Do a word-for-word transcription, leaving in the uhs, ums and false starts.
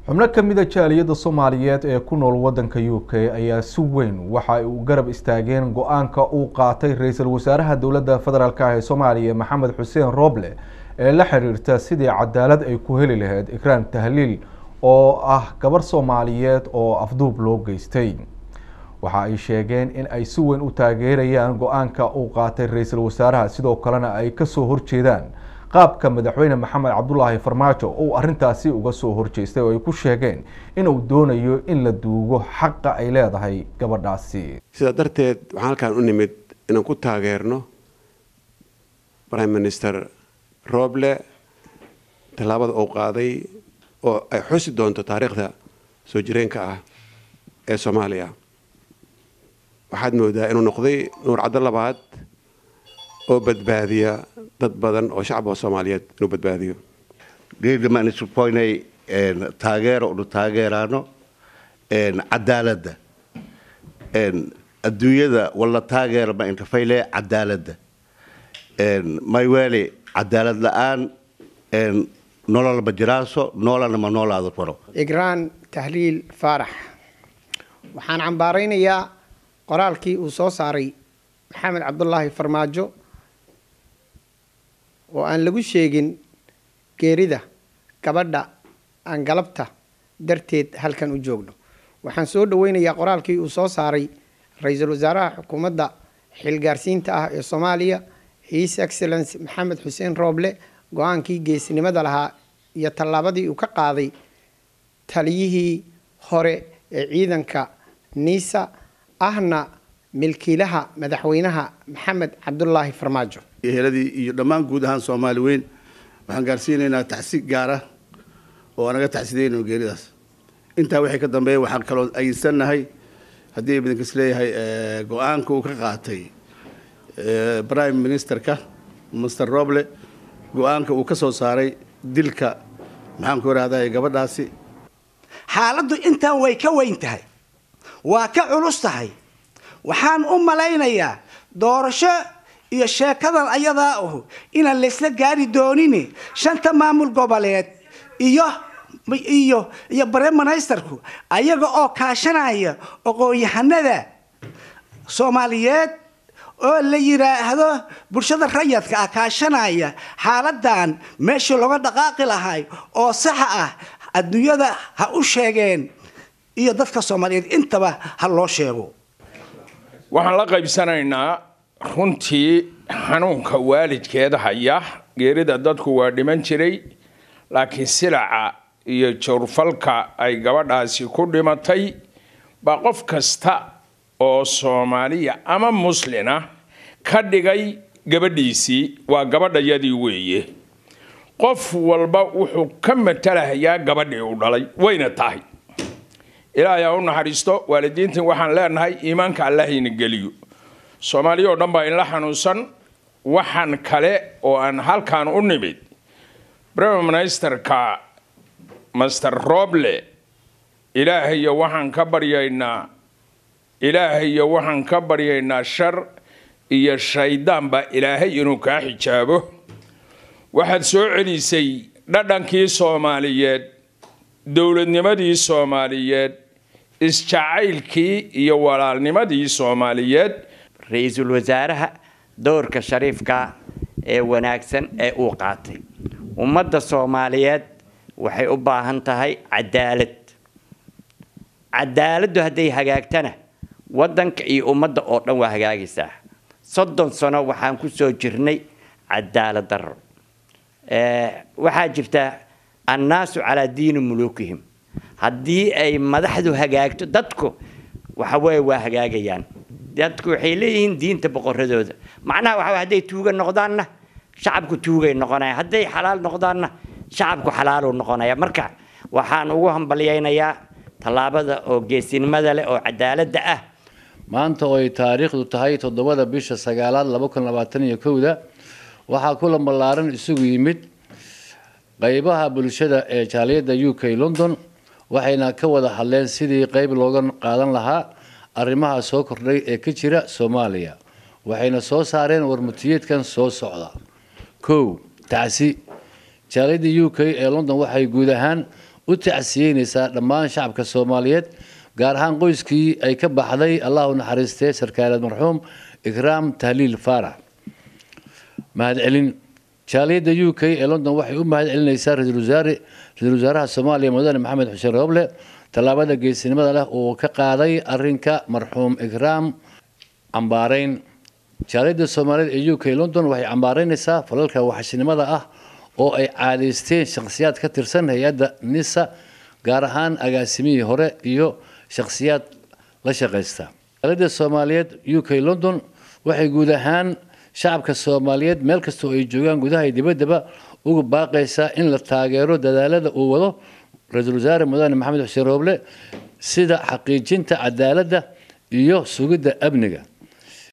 xubno ka mid ah jaaliyadda Soomaaliyeed ee ku nool waddanka U K ayaa si weyn waxa ay u garab istaageen go'aanka uu qaatay ra'iisul wasaaraha dowladda federaalka ah ee Soomaaliya Maxamed Xuseen Roble ee la xiriirta sidii cadaalad ay ku heli lahayd Ikraan Tahliil oo ah gabar Soomaaliyeed oo afduub loo geystay. waxa ay sheegeen in ay si weyn u taageerayaan go'aanka uu qaatay ra'iisul wasaaraha sidoo kalena ay ka soo horjeedaan qaabka madaxweyne Maxamed Cabdullaahi Farmaajo oo arintaasi uga soo horjeestay oo ay ku sheegeen in uu doonayo in la duugo xaqa ay leedahay gabadhaasi. sida darteed waxaan halkaan u nimid inaan ku taageerno Prime Minister Roble tallaabada uu qaaday oo ay xusi doonto taariikhda soo jireenka ah ee Soomaaliya. waxaad moodaa inuu noqday nuur cadda labaad oo badbaadiya dad badan oo shacabka Soomaaliyeed inuu badbaadiyo. geedma aan isu poinay een taageero u taageerano een cadaaladda een adduunyada wala taageero ma inta fayle cadaaladda een may wali cadaalad la'aan een nolol ma jiraaso nololna ma noolaado faro. Ikraan Tahliil Faarax waxaan cambaaraynayaa qoraalkii uu soo saaray Maxamed Cabdullaahi Farmaajo oo aan lagu sheegin geerida gabadha aan galabta darteed halkan u joogno. waxaan soo dhaweynayaa qoraalkii uu soo saaray ra'iisul wasaaraha xukuumadda xilgaarsiinta ah ee Soomaaliya His Excellency Maxamed Xuseen Roble go'aankii geesinimada lahaa iyo tallaabadii uu ka qaaday taliyihii hore ee ciidanka Nisa ahna milkiilaha madaxweynaha Maxamed Cabdullaahi Farmaajo. eheladii iyo dhammaan guud ahaan Soomaali weyn waxaan gaarsiinaynaa tacsiig gaar ah oo anaga tacsiideyno geeridaas. intaa wixii ka dambeeyay waxaan kaloo ayinsanahay haddii ibn Kisleeyahay go'aanka uu ka qaatay Prime Ministerka Mister Roble go'aanka uu ka soo saaray dilka maxaan ku raadayay gabadhaasi. xaaladdu intaan way ka weyn tahay waa ka culus tahay. waxaan u malaynayaa doorasho iyo sheekadan ayadaa ah inaan la isla gaari doonin shanta maamul goboleed iyo iyo iyo Prime Ministerku ayaga oo kaashanaya aqoon-yahanada Soomaaliyeed oo la yiraahdo bulshada rayidka ah kaashanaya xaaladan meesha looga dhaqaaqi lahaay oo sax ah adduunyada ha u sheegeen iyo dadka Soomaaliyeed intaba ha loo sheego. waxaan la qaybsanaynaa runtii xanuunka waalidkeeda haya. geerida dadku waa dhiman jiray laakiin silaca iyo jawrfalka ay gabadhaasi ku dhimatay ba qof kasta oo Soomaaliya ama muslina ka dhigay gabadhiisii waa gabadhayadii weeye. qof walba wuxuu ka matalayaa gabadhii uu dhalay wayna tahay. ilaahay ha u naxariisto waalidiintan waxaan leenahay iimaanka Allah ina geliyo. Soomaaliya oo dhan baa in la xanuunsan. waxaan kale oo aan halkaan u nimid Prime Ministerka Mister Roble ilaahay waxaan ka baryaynaa ilaahay waxaan ka baryaynaa shar iyo shaydaan ba ilaahay inuu ka xijaabo. waxaad soo celisay dhadhankii Soomaaliyeed dawladnimadii Soomaaliyeed isjacaylkii iyo walaalnimadii Soomaaliyeed. ra'iisul wasaaraha doorka shariifka ee wanaagsan ee uu qaatay ummadda Soomaaliyeed waxay u baahan tahay cadaalad. cadaaladdu haday hagaagtana wadanka iyo ummadda oo dhan waa hagaagaysaa. soddon sano waxaan ku soo jirnay cadaalad darro. ee waxa jirta annaasu ala diin mulukihim. haddii ay madaxdu hagaagto dadku waxa way waa hagaagayaan. dadku waxay leeyihiin diinta boqoradooda. macnaha waxa haday tuuga noqdaanna shacabku tuugay noqonaya. haday xalaal noqdaanna shacabku xalaal u noqonaya. marka waxaan ugu hambaliyaynayaa tallaabada oo geesinimada leh oo cadaaladda ah. maanta oo ay taariikhdu tahay toddobada bisha sagaalaad laba kun labaatan iyo kow da waxaa kulan ballaaran isugu yimid qaybaha bulshada ee jaaliyadda U K London waxayna ka wada hadleen sidii qayb looga qaadan lahaa arrimaha soo kordhay ee ka jira Soomaaliya. waxayna soo saareen warmutiyeedkan soo socda. kow tacsi jaaliyadda U K ee London waxay guud ahaan u tacsiyeynaysaa dhammaan shacabka Soomaaliyeed gaar ahaan qoyskii ay ka baxday Allah u naxariistay sarkaalad marxuum Ikraam Tahliil Faarax mahadcelin jaaliyadda U K ee London waxay u mahadcelinaysaa ra'iisul wasaare ra'iisul wasaaraha Soomaaliya mudane Maxamed Xuseen Roble talaabada geesinimada leh oo ka qaaday arrinka marxuum Ikraam ambaarayn jaaliyadda Soomaaliyeed ee U K London waxay ambaaraynaysaa falalka waxashnimada ah oo ay caadaysteen shakhsiyaad ka tirsan hay'adda NISA gaar ahaan agaasimihii hore iyo shakhsiyaad la shaqeysta jaaliyadda Soomaaliyeed U K London waxay guud ahaan shacabka Soomaaliyeed meel kasta oo ay joogaan gudaha iyo dibaddaba ugu baaqaysaa in la taageero dadaalada uu wado ra'iisul wasaare mudane Maxamed Xuseen Roble sida xaqiijinta cadaaladda iyo sugidda amniga